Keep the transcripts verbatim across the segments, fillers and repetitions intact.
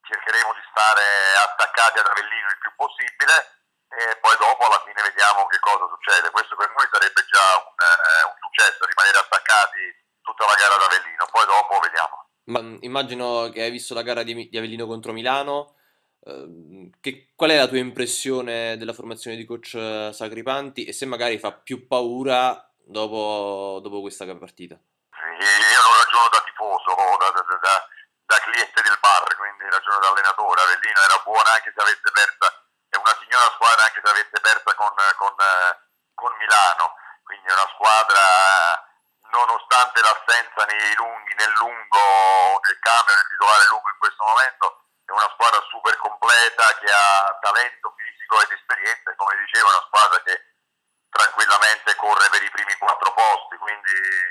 cercheremo di stare attaccati ad Avellino il più possibile e poi dopo alla fine vediamo che cosa succede. Questo per noi sarebbe già un, eh, un successo, rimanere attaccati tutta la gara ad Avellino, poi dopo vediamo. Ma mh, immagino che hai visto la gara di, Mi- di Avellino contro Milano. Ehm, che- qual è la tua impressione della formazione di coach eh, Sacripanti e se magari fa più paura dopo, dopo questa partita? Io non ragiono da tifoso, da, da, da, da- da cliente del bar, quindi ragiono da allenatore. Avellino era buona anche se avesse persa, è una signora squadra anche se avesse persa con, con, eh, con Milano, quindi è una squadra, nonostante l'assenza nei lunghi, nel lungo, nel cambio, nel titolare lungo in questo momento, è una squadra super completa che ha talento fisico ed esperienza, e come dicevo è una squadra che tranquillamente corre per i primi quattro posti, quindi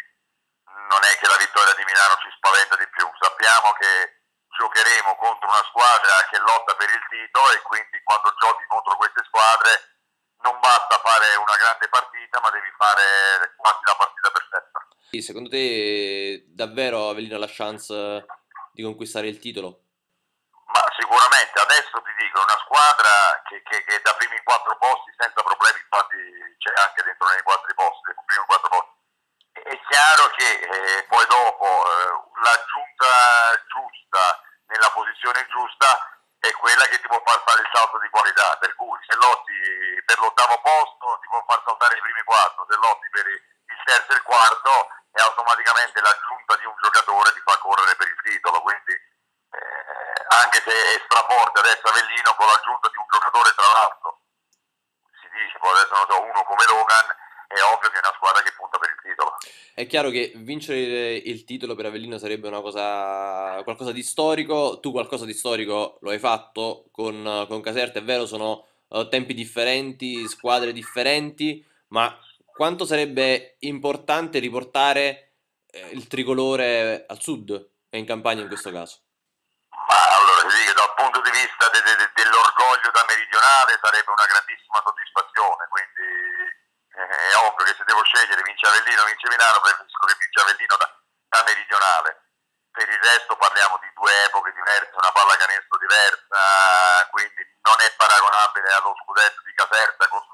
non è che la vittoria di Milano ci spaventa di più. Sappiamo che giocheremo contro una squadra che lotta per il titolo e quindi quando giochi contro queste squadre non basta fare una grande partita, ma devi fare quasi la partita perfetta. Sì, secondo te davvero Avellino ha la chance di conquistare il titolo? Ma sicuramente adesso ti dico, è una squadra che, che, che da primi quattro posti senza problemi, infatti c'è anche dentro nei quattro posti, nei primi quattro posti. È chiaro che eh, poi dopo eh, l'aggiunta giusta nella posizione giusta è quella che ti può far fare il salto di qualità, per cui se lotti per l'ottavo posto ti può far saltare i primi quattro, se lotti per il terzo e il quarto e automaticamente l'aggiunta di un giocatore ti fa correre per il titolo, quindi eh, anche se è straforte adesso Avellino con l'aggiunta di un giocatore tra l'altro, si dice poi adesso non so, uno come Logan, è ovvio che è una squadra che punta per il titolo. È chiaro che vincere il titolo per Avellino sarebbe una cosa, qualcosa di storico. Tu qualcosa di storico lo hai fatto con, con Caserta, è vero, sono eh, tempi differenti, squadre differenti, ma quanto sarebbe importante riportare eh, il tricolore al sud e in Campania in questo caso? Ma allora, ti dico, dal punto di vista de- de- dell'orgoglio da meridionale sarebbe una grandissima soddisfazione, quindi eh, è ovvio che se devo scegliere vince Avellino o vince Milano, preferisco che vince Avellino da, da meridionale. Per il resto parliamo di due epoche diverse, una pallacanestro diversa, quindi non è paragonabile allo scudetto di Caserta con